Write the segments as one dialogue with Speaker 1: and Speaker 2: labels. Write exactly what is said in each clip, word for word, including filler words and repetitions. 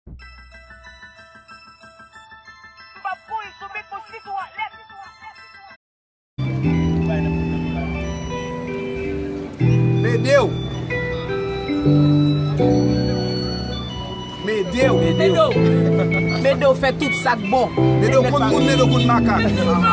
Speaker 1: Medeu! Medeu!
Speaker 2: Medeu! Medeu fait tout ça bon.
Speaker 1: Medeu kon moun, Medeu kon makak.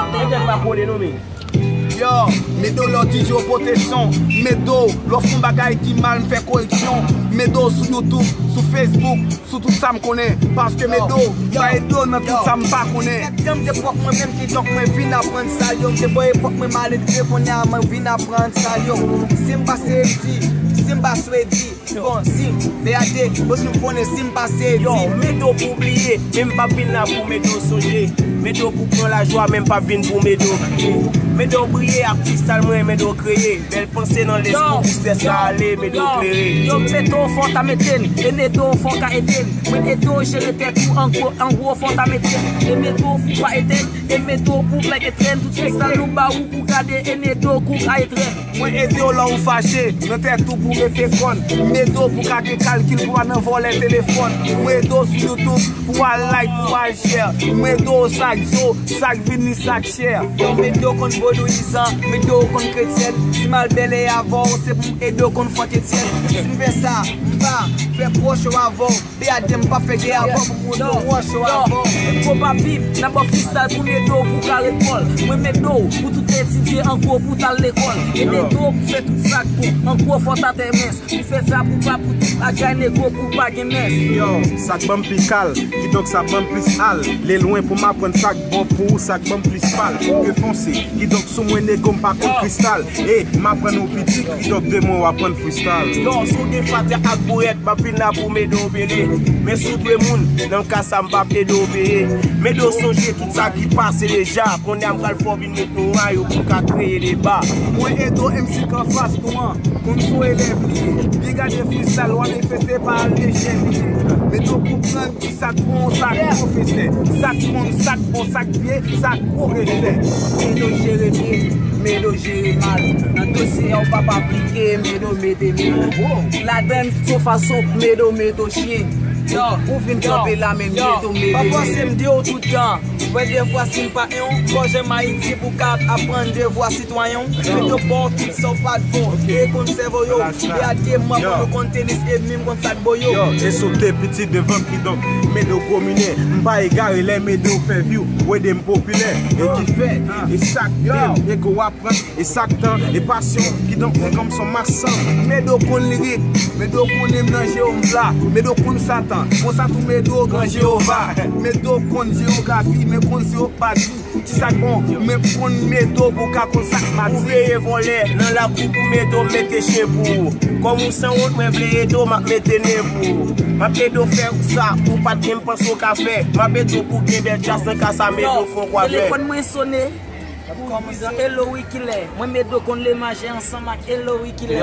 Speaker 1: Yo, Medeu lò di yo pote son. Medeu lò fon bagay ki mal m'fè koreksyon. Medeu sou YouTube, sou Facebook, sou tout sa m konen. Paske Medeu, pa edo nan tout sa m pa konen.
Speaker 3: Jam de pok mwen menm ki dok mwen vin apren sa yo. Mse boye pok mwen male de pon ya mwen vin apren sa yo. Simba se di, Simba swedi. Bon, sim, de ade, bos nou konen Simba se di.
Speaker 4: Yo, Medeu pou oubliye, menm pa vin la pou Medeu sonje. Medeu pou pran la jwa, menm pa vin pou Medeu kriye. Medeu brille ak kristal mwen Medeu kreye. Bel pense nan l'espo pou se sa ale Medeu klere.
Speaker 2: Yo Medeu fon ta meten, e Medeu fon ka eden. Mwen Medeu jere tet ou an gro fon ta meten. E Medeu fou pa eden, e Medeu pou plek etren. Tout kristal nou ba ou pou gade, e Medeu kou ka etren.
Speaker 1: Mwen Medeu la ou fache, nan tet ou pou rete kon. Medeu pou kake kalkil pou an volen telefon. Mwen Medeu sou YouTube pou an like, pou an share. Mwen Medeu sak zo, sak vini, sak share.
Speaker 3: Yo Medeu kon Vodouizan, Medeu kon kretien. Si mal bele avon, se pou Medeu kon fote tien. Si mve sa, mba, fe proche ou avon. Be adem pa fe ge avon pou moun do roche ou avon.
Speaker 2: Mwen pa bib, nan pa freestyle pou Medeu pou ka rekol. Mwen Medeu pou tout etidye anko pou tal l'ekol. E Medeu pou fe tout sak pou anko fote a temes. Pou fe sa pou pa pou tout a gay nego pou pa gen mes.
Speaker 5: Yo, sak bam pikal, ki dok sa bam plis al. Le loin pou ma pren sak bon pou sak bam plis pal. Ke fonse, ki dok sou mwen nego mpa kon kristal. E, ma pren ou pitik, ki dok de mwen wapren freestyle.
Speaker 4: Non, sou de fate ak bouret, pa pina pou Medeu bele. Men sou dwe moun, nan kasa mpa Medeu beye. Medeu sonje tout sa ki pase deja. Kon yam kal fò vin met nou a yo pou ka kreye deba.
Speaker 1: Mwen Edo M C kan fas touan, kon sou elev liye. Bi gade freestyle, wane feste pa al lejen liye. Medeu pou pran ki sak bon, sak profese. Sak bon, sak bon, sak vie, sak korese.
Speaker 3: Medeu jere bien, Medeu jere mal. Nan dosye ou pa pa aplike, Medeu mede mi. La den sou fason, Medeu Medeu chie. Yo, ou vin kampe la men Medeu mede mi. Pa fwa se mde ou toutan, wè de vwa sin pa yon. Proje ma iti pou kap apren de vwa sitwayon. Medeu bon tout sa pa d'von, e konservo yo. E ade mwa pou kon tenis e mim kon sak boyo.
Speaker 5: Yo, e sote piti devan ki dok Medeu komine. Mpa e gare le Medeu fe view, wè dem popüler. E ki fe, e sak dem, e ko apren, e sak tan, e pasyon. Ki dok e kom son masan.
Speaker 1: Medeu kon lirik, Medeu kon em nan Jehovah. Medeu kon Satan, kon sa tou Medeu gran Jehovah. Medeu kon geografi, men kon geopati. Ti sak bon, men kon Medeu pou ka kon sak mati.
Speaker 4: Ou veye volè, nan la kou pou Medeu mette chen pou. Kom ou san wot mwen vle Edo mak mette ne pou. Ma Medeu fè ou sa, ou pat gen panso ka fè. Ma Medeu pou gen bel chas nan ka sa Medeu fon kwa fè.
Speaker 2: Telefon mwen sone, pou dizan Hello Wikile. Mwen Medeu kon le maje ansan mak Hello Wikile.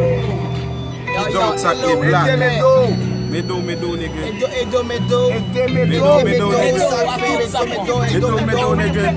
Speaker 5: Yo, ki dok sak e blak. Medeu, Medeu nege.
Speaker 3: Edo, Edo, Medeu.
Speaker 1: Ete
Speaker 5: Medeu,
Speaker 1: Medeu,
Speaker 5: Medeu nege.
Speaker 3: Edo,
Speaker 5: Medeu, Medeu nege.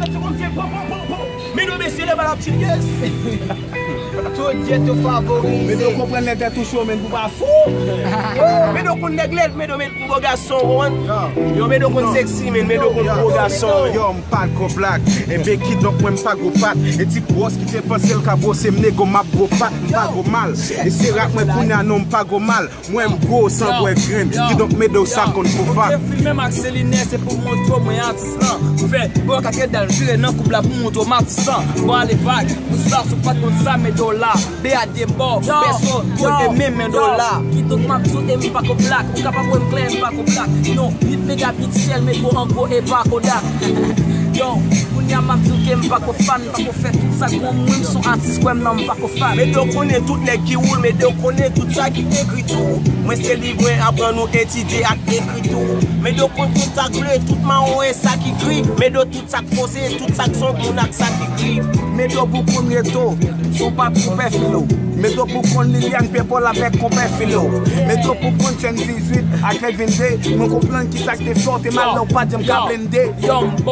Speaker 4: Medeu mesi le bala pti yes.
Speaker 3: Tout Dieu te favorise.
Speaker 1: Medeu kompren lete tou show men pou pa fou.
Speaker 4: Medeu kon neglet, Medeu men pou gason wan. Yo Medeu kon seksi men, Medeu kon pou gason.
Speaker 5: Yo, mpad ko blak, e be ki dok mwen mpa go pat. E ti pros ki te pansel ka bose mne go map go pat, mpa go mal. E se rak mwen kounya non mpa go mal. Mwen mgo san bwe gren, ki dok Medeu sa kon pou fat.
Speaker 3: Se filme mak Seline, se pou montro mwen artist lan. Pou fe, bo kaket dal jure nan koubla pou montro artist lan. Bo ale vag, pou sa sou pat kon sa Medeu la. Be a de bo, peso, kote men Medeu la.
Speaker 2: Ki tok map sou e mi pa ko blak. Ou kapap wèm klen pa ko blak. Non, huit megapixel me ko anko e pa ko dak. Yo, koun ya map sou ke m pa ko fan. Pa ko fet tout sa kon mwen son artist kwen nan m pa ko fan.
Speaker 4: Medeu konen tout nek ki woul, Medeu konen tout sa ki ekri tou. Mwen se livren apren nou etide ak ekri tou. Medeu konen tout sa gle, tout man ou e sa ki kri. Medeu tout sa kose, tout sa son moun ak sa ki kri.
Speaker 1: Medeu pou kon reto, son pa koupe filo. Medeu pou kon Lilian Pepol avek koupe filo. Medeu pou kon chen dix-huit ak Kevin Day. Mwen kompren ki sak te flote mal nou pa jem ka blende.
Speaker 3: Yo, mbo sak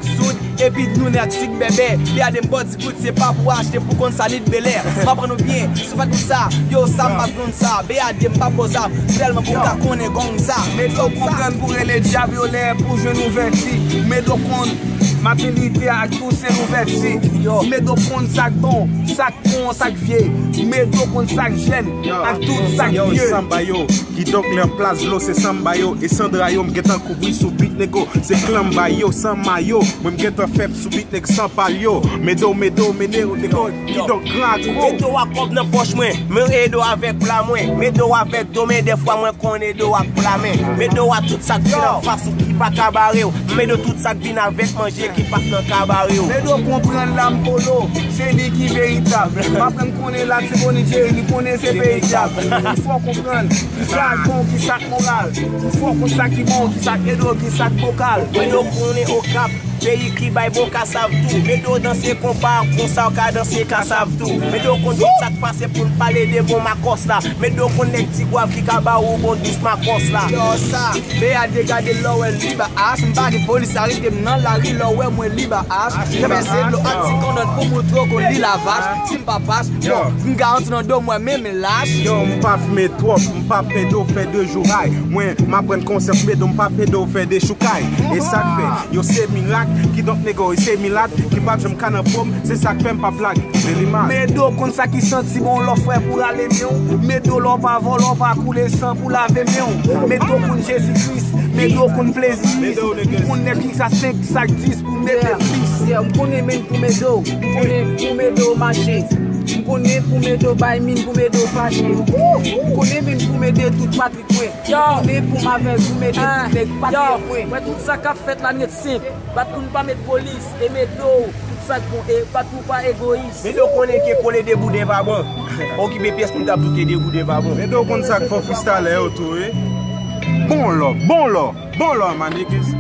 Speaker 4: soud, et puis nous n'est sik bébé. Des a des bottes good, c'est pas pour acheter pour qu'on s'allie de Bel Air. M'apprends bien, c'est pas tout ça, yo ça m'a donné ça. B A D pas pour ça, seulement pour qu'on connaît comme ça.
Speaker 1: Mais donc comprendre pour les diables pour je nous vertis. Mais donc on maternité à tous ces ouvertis. Mais donc on sac bon, sac bon, sac vieux. Mais donc on sac jeune, à tout sac
Speaker 5: yo,
Speaker 1: vieux.
Speaker 5: Samba yo, qui donc l'en place l'eau c'est Samba yo. Et Sandra yo m'get en couvri sous bit nego. C'est Klamba yo, sans maillot. Moi m'get en faible sous bit nego sans palio. Medo, medo, medo, nego, qui donc grand gros.
Speaker 4: Medo a kop nan poche mwen, men edo avec pla mwen. Medo avec do men des fois mwen kon edo ak pla men. Medo a tout ça qui en face ou qui pas cabaret. Medo tout ça qui vient avec manger qui pas dans cabaret.
Speaker 1: Mais donc comprendre l'âme polo, c'est lui qui est véritable. Pas prendre qu'on est là, c'est bon, il connaît c'est véritable. Il faut comprendre qui ça bon, qui ça moral. Il faut qu'on ça qui bon, qui ça edo, qui ça vocal.
Speaker 4: Medo qu'on est au cap. Pays qui baille bon ka savent tout. Medo danser compas, qu'on sa ka danser ka savent tout. Medo qu'on tout ça qui passe pour parler de bon macos là. Medo qu'on est petit guave qui ka ba ou bon douce macos là.
Speaker 3: Yo ça, B A D gade là ouais liba H, m'pa de police arrête dans la rue là ouais moi liba H. J'aime c'est le anti condom pour montrer qu'on lit la vache. Si m'pa passe, yo, m'garantis dans dos moi même lâche.
Speaker 5: Yo, m'pa fumer trop, m'pa pédo fait deux jours aïe. Moi, m'apprendre concept pédo, m'pa pédo fait des choucailles. Et ça fait, yo c'est miracle. Qui donc négo, c'est milade, qui bat j'aime canne pomme, c'est ça qui fait pas blague.
Speaker 1: Mais do comme ça qui sent si bon leur frère pour aller mieux. Mais do l'on pas voler, l'on pas couler sang pour laver mieux. Mais do pour Jésus-Christ, mais do pour plaisir. Pour ne qui ça cinq, ça dix pour mettre plus.
Speaker 3: On connaît même pour mes dos, on connaît pour mes dos marcher. On connaît pour mes dos bail mine, pour mes dos fâché. On connaît même pour mes deux tout Patrick Point. On connaît pour ma veille, pour mes deux tout Patrick Point.
Speaker 2: Ouais, tout ça qu'a fait la net simple. Pas pour ne pas mettre police et mettre d'eau. Tout ça bon et pas pour pas égoïste.
Speaker 4: Medo qu'on est qui coller des bouts de vagabond. Occuper pièce pour t'a tout des bouts de vagabond.
Speaker 5: Mais donc on ça faut freestyle autour. Bon là, bon là, bon là, man niggas.